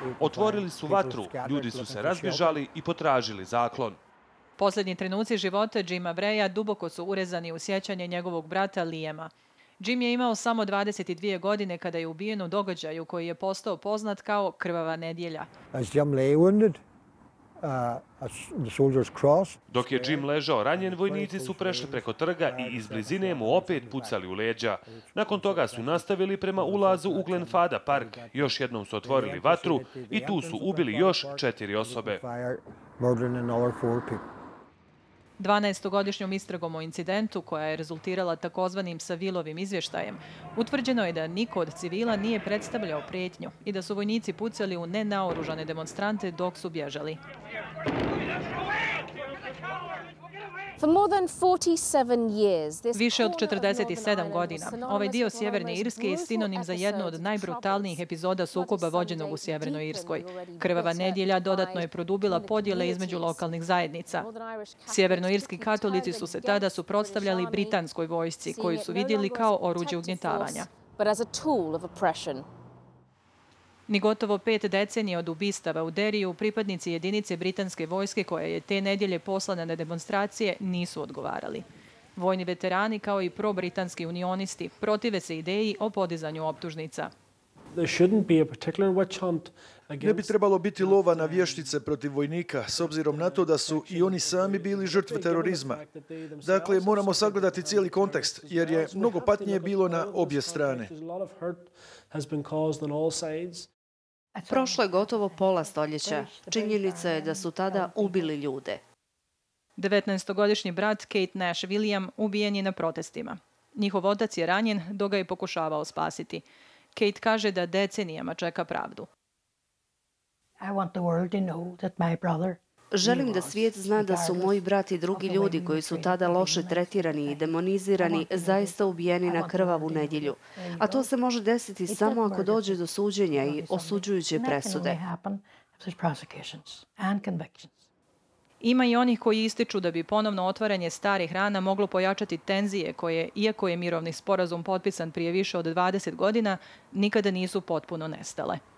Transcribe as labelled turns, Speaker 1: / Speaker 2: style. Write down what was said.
Speaker 1: Otvorili su vatru, ljudi su se razbježali i potražili zaklon.
Speaker 2: Posljednji trenuci života Jima Breya duboko su urezani u sjećanje njegovog brata Liama. Jim je imao samo 22 godine kada je ubijen u događaju koji je postao poznat kao Krvava nedjelja.
Speaker 1: Dok je Jim ležao ranjen, vojnici su prešli preko trga i iz blizine mu opet pucali u leđa. Nakon toga su nastavili prema ulazu u Glenfada park, još jednom su otvorili vatru i tu su ubili još 4 osobe.
Speaker 2: 12-godišnjom istragom o incidentu, koja je rezultirala takozvanim Savilovim izvještajem, utvrđeno je da niko od civila nije predstavljao prijetnju i da su vojnici pucali u nenaoružane demonstrante dok su bježali. Više od 47 godina, ovaj dio Sjeverne Irske je sinonim za jednu od najbrutalnijih epizoda sukoba vođenog u Sjevernoj Irskoj. Krvava nedjelja dodatno je produbila podjele između lokalnih zajednica. Sjevernoirski katolici su se tada suprotstavljali britanskoj vojsci, koju su vidjeli kao oruđe ugnjetavanja. Ni gotovo 5 decenija od ubistava u Deriju, pripadnici jedinice britanske vojske koja je te nedjelje poslana na demonstracije nisu odgovarali. Vojni veterani kao i pro-britanski unionisti protive se ideji o podizanju optužnica.
Speaker 3: Ne bi trebalo biti lova na vještice protiv vojnika, s obzirom na to da su i oni sami bili žrtve terorizma. Dakle, moramo sagledati cijeli kontekst, jer je mnogo patnje bilo na obje strane.
Speaker 4: Prošlo je gotovo pola stoljeća. Činjenica je da su tada ubili ljude.
Speaker 2: 19-godišnji brat Kate Nash William ubijen je na protestima. Njihov otac je ranjen dok ga je pokušavao spasiti. Kate kaže da decenijama čeka pravdu.
Speaker 4: Želim da svijet zna da su moji brat i drugi ljudi koji su tada loše tretirani i demonizirani zaista ubijeni na krvavu nedjelju. A to se može desiti samo ako dođe do suđenja i osuđujuće presude.
Speaker 2: Ima i onih koji ističu da bi ponovno otvaranje starih rana moglo pojačati tenzije koje, iako je mirovni sporazum potpisan prije više od 20 godina, nikada nisu potpuno nestale.